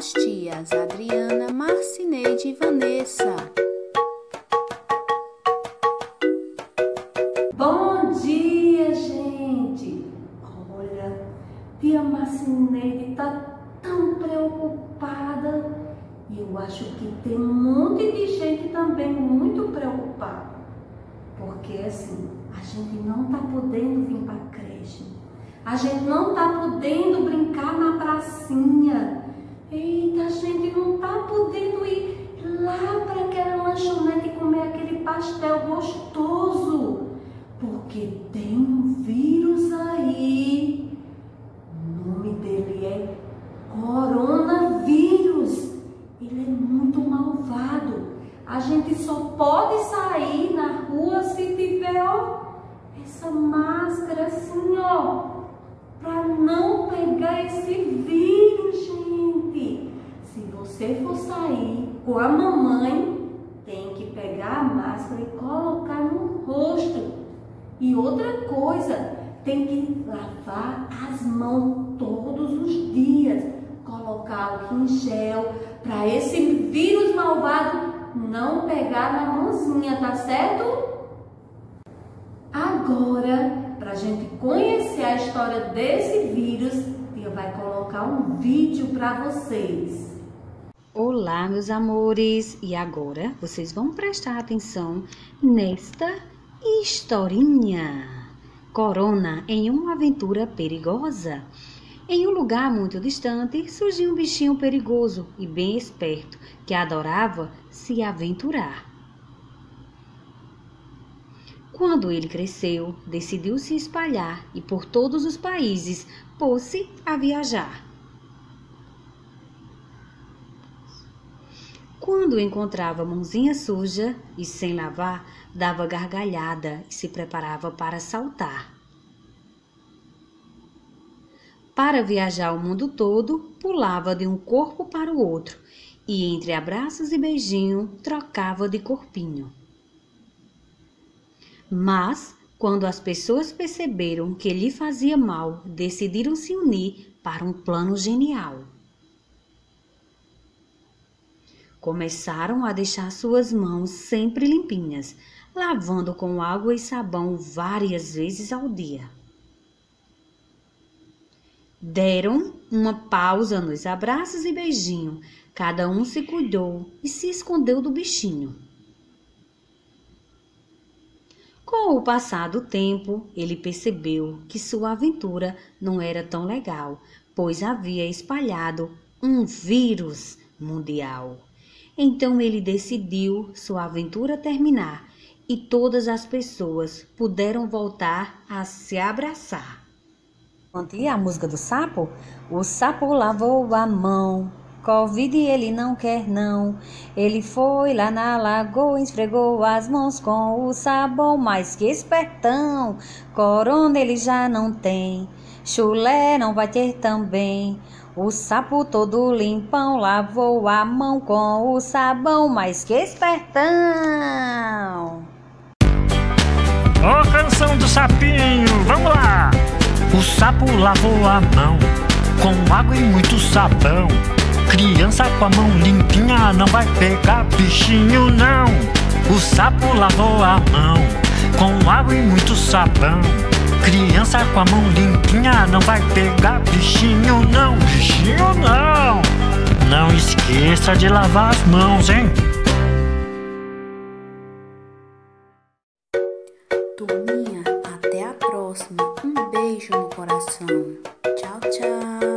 as tias Adriana, Marcineide e Vanessa. Bom dia, gente! Olha, tia Marcineide está tão preocupada e eu acho que tem um monte de gente também muito preocupada. Porque assim, a gente não está podendo vir para a creche, a gente não está podendo brincar na pracinha. Eita, a gente não está podendo ir lá para aquela lanchonete e comer aquele pastel gostoso. Porque tem um vírus aí. O nome dele é coronavírus. Ele é muito malvado. A gente só pode sair na rua se tiver, ó, essa máscara assim, ó, para não pegar esse vírus, gente. Se você for sair com a mamãe, tem que pegar a máscara e colocar no rosto. E outra coisa, tem que lavar as mãos todos os dias, colocar álcool em gel, para esse vírus malvado não pegar na mãozinha, tá certo? Agora, para a gente conhecer a história desse vírus, tia vai colocar um vídeo para vocês. Olá, meus amores! E agora vocês vão prestar atenção nesta historinha. Corona em uma aventura perigosa. Em um lugar muito distante, surgiu um bichinho perigoso e bem esperto, que adorava se aventurar. Quando ele cresceu, decidiu se espalhar e por todos os países pôs-se a viajar. Quando encontrava a mãozinha suja e sem lavar, dava gargalhada e se preparava para saltar. Para viajar o mundo todo, pulava de um corpo para o outro e entre abraços e beijinho trocava de corpinho. Mas, quando as pessoas perceberam que lhe fazia mal, decidiram se unir para um plano genial. Começaram a deixar suas mãos sempre limpinhas, lavando com água e sabão várias vezes ao dia. Deram uma pausa nos abraços e beijinho, cada um se cuidou e se escondeu do bichinho. Com o passar do tempo, ele percebeu que sua aventura não era tão legal, pois havia espalhado um vírus mundial. Então ele decidiu sua aventura terminar e todas as pessoas puderam voltar a se abraçar. E a música do sapo? O sapo lavou a mão, Covid ele não quer não. Ele foi lá na lagoa, esfregou as mãos com o sabão, mas que espertão, corona ele já não tem, chulé não vai ter também. O sapo todo limpão lavou a mão com o sabão, mas que espertão. Ó, canção do sapinho, vamos lá! O sapo lavou a mão com água e muito sabão. Criança com a mão limpinha não vai pegar bichinho não. O sapo lavou a mão com água e muito sabão. Criança com a mão limpinha não vai pegar bichinho não. Bichinho não. Não esqueça de lavar as mãos, hein? Turminha, até a próxima. Um beijo no coração. Tchau, tchau.